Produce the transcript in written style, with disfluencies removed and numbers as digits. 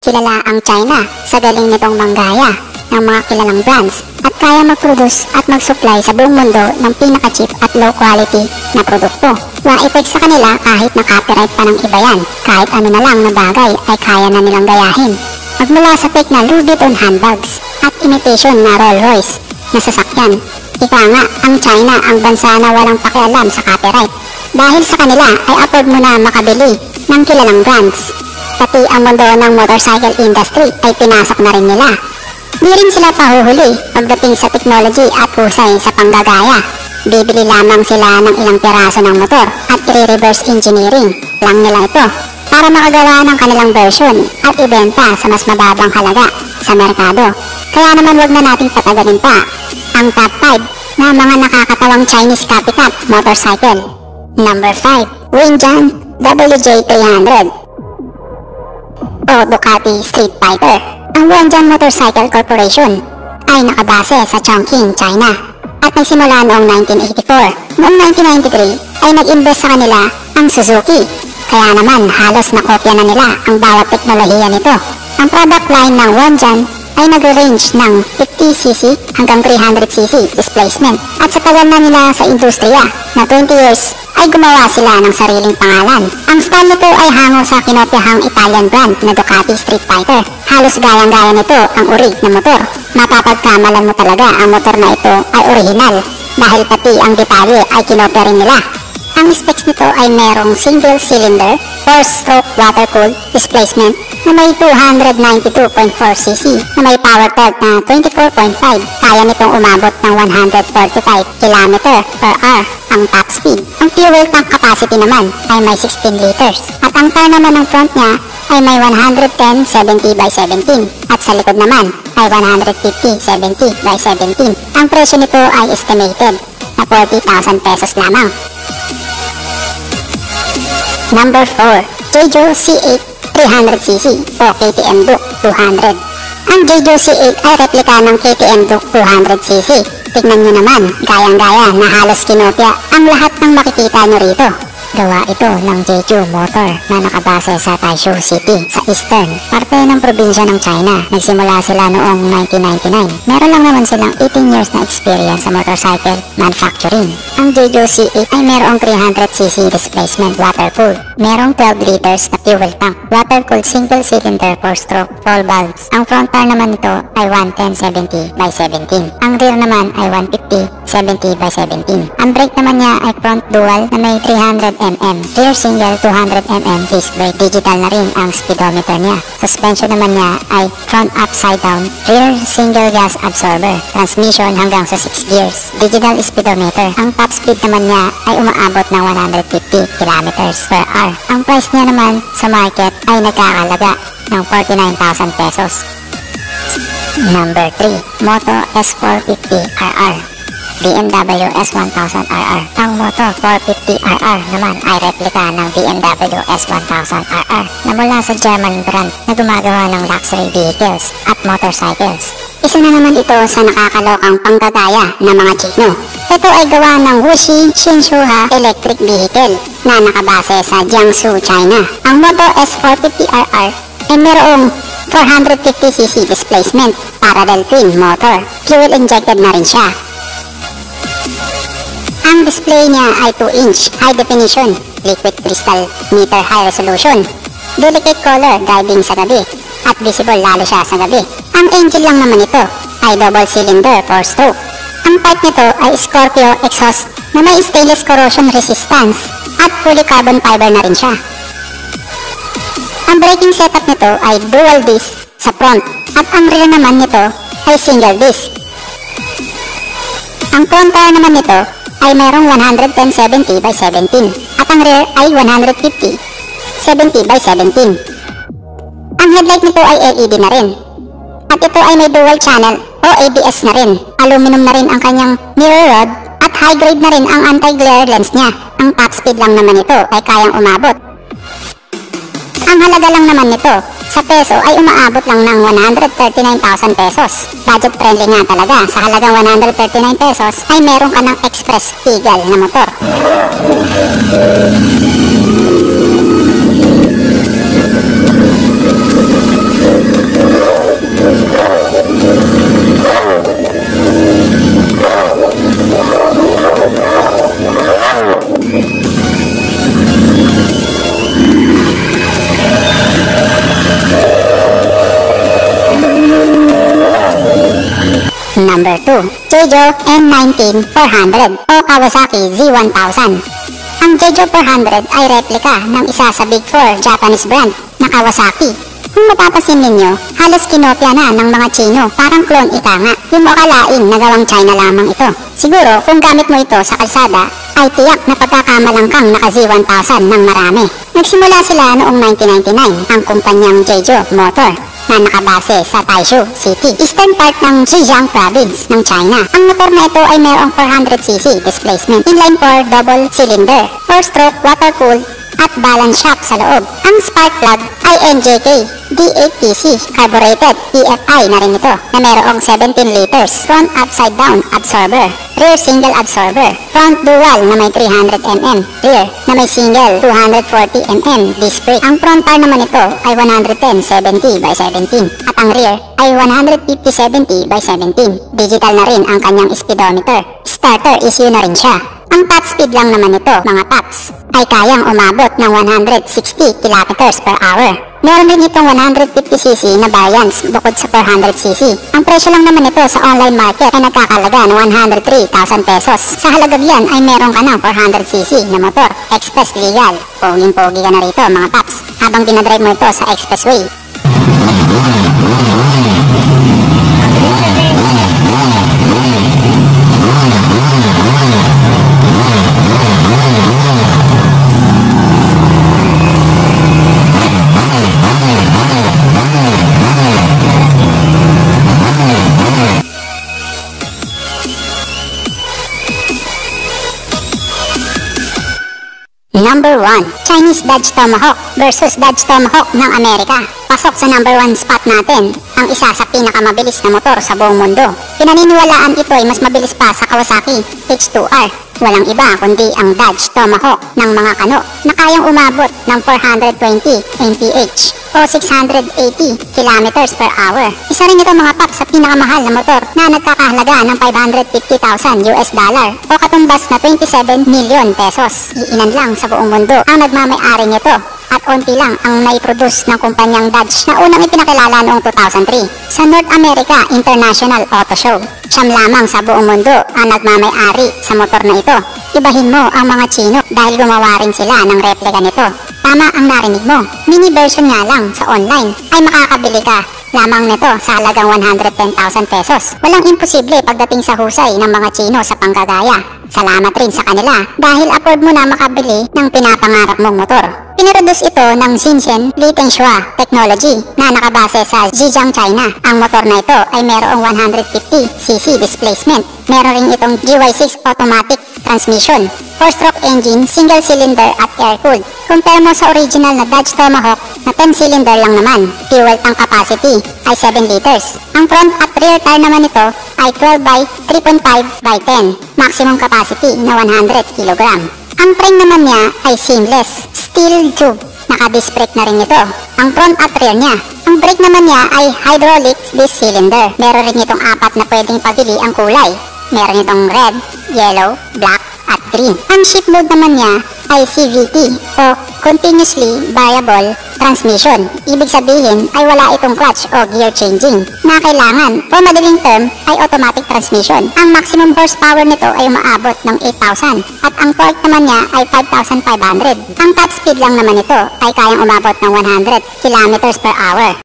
Kilala ang China sa galing nitong manggaya ng mga kilalang brands at kaya mag-produce at mag-supply sa buong mundo ng pinaka-cheap at low quality na produkto. Wa-effect sa kanila kahit na copyright pa ng iba yan. Kahit ano na lang na bagay ay kaya na nilang gayahin. Magmula sa fake na Louis Vuitton handbags at imitation na Rolls Royce na sasakyan. Ika nga, ang China ang bansa na walang pakialam sa copyright. Dahil sa kanila ay afford mo na makabili ng kilalang brands. Pati ang mundo ng motorcycle industry ay pinasok na rin nila. Di rin sila pahuhuli pagdating sa technology at husay sa panggagaya. Bibili lamang sila ng ilang piraso ng motor at i-reverse engineering lang nila ito para makagawa ng kanilang version at ibenta sa mas mababang halaga sa merkado. Kaya naman wag na nating patagalin pa ang top 5 na mga nakakatawang Chinese copycat motorcycle. Number 5. Wenjian WJ300 o Ducati Street Fighter. Ang Wenjian Motorcycle Corporation ay nakabase sa Chongqing, China at nagsimula noong 1984. Noong 1993 ay nag-invest sa kanila ang Suzuki, kaya naman halos nakopya na nila ang bawat teknolohiya nito. Ang product line ng Wenjian ay nag-range ng 50cc hanggang 300cc displacement at sa tagal na nila sa industriya na 20 years ay gumawa sila ng sariling pangalan. Ang style nito ay hango sa kinopyahang Italian brand na Ducati Street Fighter. Halos gayang-gaya nito ang uri na motor. Mapapagkamalan mo talaga ang motor na ito ay original dahil pati ang detalye ay kinopya rin nila. Ang specs nito ay merong single cylinder, 4-stroke water-cooled displacement na may 292.4cc na may power torque na 24.5. Kaya nitong umabot ng 145 km/h ang top speed. Ang fuel tank capacity naman ay may 16 liters. At ang tire naman ng front niya ay may 110/70/17 at sa likod naman ay 150/70/17. Ang presyo nito ay estimated na 40,000 pesos lamang. Number 4. Jeju C8 300cc o KTM Duke 200. Ang Jeju C8 ay replika ng KTM Duke 200cc. Tignan nyo naman, gayang-gaya na halos kinopya ang lahat ng makikita nyo rito. Gawa ito ng Jeju Motor na nakabase sa Taizhou City sa Eastern, parte ng probinsya ng China. Nagsimula sila noong 1999. Meron lang naman silang 18 years na experience sa motorcycle manufacturing. Ang Jeju C8 ay merong 300cc displacement water-cooled. Merong 12 liters na fuel tank. Water-cooled single cylinder 4-stroke 4 valves. Ang front tire naman nito ay 110/70/17. Ang rear naman ay 150/70/17. Ang brake naman niya ay front dual na may 300mm, rear single 200mm disc brake. Digital na rin ang speedometer niya. Suspension naman niya ay front upside down, rear single gas absorber, transmission hanggang sa 6 gears, digital speedometer. Ang top speed naman niya ay umaabot ng 150 km/h. Ang price niya naman sa market ay nagkakalaga ng 49,000 pesos. Number 3. Moto S450RR BMW S1000RR. Ang Moto 450RR naman ay replika ng BMW S1000RR na mula sa German brand na gumagawa ng luxury vehicles at motorcycles. Isa na naman ito sa nakakalokang panggagaya ng mga Chino. Ito ay gawa ng Wuxi Shinshuha Electric Vehicle na nakabase sa Jiangsu, China. Ang Moto S450RR ay mayroong 450cc displacement, parallel twin motor. Fuel injected na rin siya. Ang display niya ay 2-inch high definition liquid crystal meter high resolution. Delicate color driving sa gabi at visible lalo siya sa gabi. Ang engine lang naman ito ay double cylinder 4-stroke. Ang pipe nito ay Scorpio exhaust na may stainless corrosion resistance at fully carbon fiber na rin siya. Ang braking setup nito ay dual disc sa front at ang rear naman nito ay single disc. Ang front tire naman nito ay merong 110/70/17 at ang rear ay 150/70/17. Ang headlight nito ay LED na rin at ito ay may dual channel o ABS na rin. Aluminum na rin ang kanyang mirror rod at high grade na rin ang anti-glare lens niya. Ang top speed lang naman nito ay kayang umabot. Ang halaga lang naman nito sa peso ay umaabot lang ng 139,000 pesos. Budget friendly nga talaga. Sa halagang 139 pesos ay meron ka ng express legal na motor. Number 2, Jeju M19400 o Kawasaki Z1000. Ang Jeju 400 ay replika ng isa sa Big 4 Japanese brand na Kawasaki. Kung mapapasin ninyo, halos kinopya na ng mga Chino, parang clone ika nga. Yung akalain na gawang China lamang ito. Siguro kung gamit mo ito sa kalsada, ay tiyak na pagkakamalang kang naka Z1000 ng marami. Nagsimula sila noong 1999 ang kumpanyang Jeju Motor na nakabase sa Taishu City, eastern part ng Zhejiang Province ng China. Ang motor na ito ay mayroong 400cc displacement, inline 4 double cylinder, 4-stroke water-cooled at balance shaft sa loob. Ang spark plug ay NJK D8PC carbureted EFI na rin ito na mayroong 17 liters, front upside down absorber, rear single absorber, front dual na may 300mm, rear na may single 240mm disc brake. Ang front tire naman ito ay 110/70/17 at ang rear ay 150/70/17. Digital na rin ang kanyang speedometer. Starter issue na rin siya. Ang top speed lang naman ito, mga paps, ay kayang umabot ng 160 km/h. Meron din itong 150cc na variants bukod sa 400cc. Ang presyo lang naman ito sa online market ay nagkakalaga ng 103,000 pesos. Sa halagang yan ay meron ka ng 400cc na motor, express legal. Poging-pogi ka na rito, mga paps, habang dinadrive mo ito sa expressway. Number 1, Chinese Dodge Tomahawk versus Dodge Tomahawk ng Amerika. Pasok sa number 1 spot natin, ang isa sa pinakamabilis na motor sa buong mundo. Pinaniniwalaan ito ay mas mabilis pa sa Kawasaki H2R. Walang iba kundi ang Dodge Tomahawk ng mga kano na kayang umabot ng 420 mph o 680 km/h. Isa rin ito, mga paps, sa pinakamahal na motor na nagkakahalaga ng $550,000 o katumbas na 27 million pesos. Iinan lang sa buong mundo ang nagmamay-ari nito at onti lang ang naiproduce ng kumpanyang Dodge na unang ipinakilala noong 2003 sa North America International Auto Show. Siyam lamang sa buong mundo ang nagmamay-ari sa motor na ito. Ibahin mo ang mga Chino dahil gumawa rin sila ng replika nito. Tama ang narinig mo, mini version nga lang sa online ay makakabili ka lamang nito sa halagang 110,000 pesos. Walang imposible pagdating sa husay ng mga Chino sa panggagaya. Salamat rin sa kanila dahil afford mo na makabili ng pinapangarap mong motor. Piniroduce ito ng Xinjiang Litenshuo Technology na nakabase sa Zhejiang, China. Ang motor na ito ay mayroong 150cc displacement. Meron rin itong GY6 automatic transmission, 4-stroke engine, single cylinder at air-cooled. Compare mo sa original na Dodge Tomahawk na 10-cylinder lang naman. Fuel tank capacity ay 7 liters. Ang front at rear tire naman ito ay 12 by 3.5 by 10. Maximum capacity na 100 kg. Ang frame naman niya ay seamless steel tube. Naka-disc brake na rin ito. Ang front at rear niya. Ang brake naman niya ay hydraulic disc cylinder. Meron rin itong 4 na pwedeng pagili ang kulay. Meron itong red, yellow, black at green. Ang shift mode naman niya ay CVT o Continuously Variable Transmission. Ibig sabihin ay wala itong clutch o gear changing na kailangan, o madaling term ay automatic transmission. Ang maximum horsepower nito ay umaabot ng 8,000 at ang torque naman niya ay 5,500. Ang top speed lang naman ito ay kayang umabot ng 100 km/h.